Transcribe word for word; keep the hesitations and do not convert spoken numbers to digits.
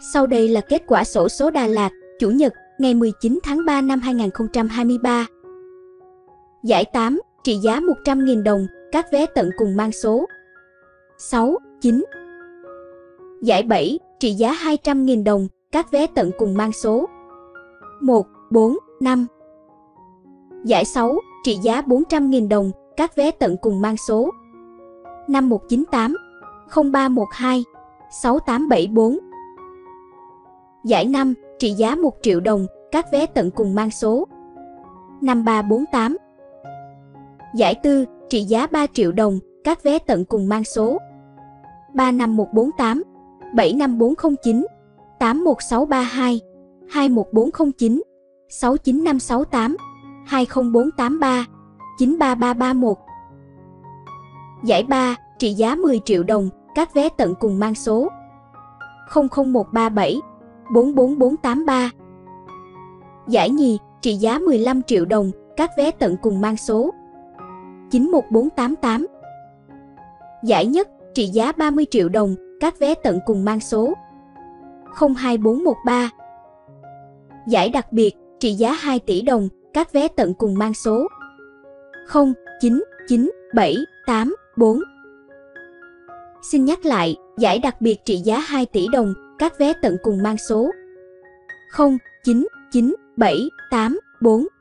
Sau đây là kết quả xổ số Đà Lạt, Chủ nhật, ngày mười chín tháng ba năm hai nghìn không trăm hai mươi ba. Giải tám, trị giá một trăm nghìn đồng, các vé tận cùng mang số sáu, chín. Giải bảy, trị giá hai trăm nghìn đồng, các vé tận cùng mang số một, bốn, năm. Giải sáu, trị giá bốn trăm nghìn đồng, các vé tận cùng mang số năm một chín tám, không ba một hai, sáu tám bảy bốn. Giải năm, trị giá một triệu đồng, các vé tận cùng mang số năm ba bốn tám. Giải tư, trị giá ba triệu đồng, các vé tận cùng mang số ba năm một bốn tám, bảy năm bốn không chín, tám một sáu ba hai, hai một bốn không chín, sáu chín năm sáu tám, hai không bốn tám ba, chín ba ba ba một. Giải ba, trị giá mười triệu đồng, các vé tận cùng mang số không không một ba bảy, bốn bốn bốn tám ba. Giải nhì, trị giá mười lăm triệu đồng, các vé tận cùng mang số chín một bốn tám tám. Giải nhất, trị giá ba mươi triệu đồng, các vé tận cùng mang số không hai bốn một ba. Giải đặc biệt, trị giá hai tỷ đồng, các vé tận cùng mang số không chín chín bảy tám bốn. Xin nhắc lại, giải đặc biệt trị giá hai tỷ đồng, các vé tận cùng mang số không chín chín bảy tám bốn.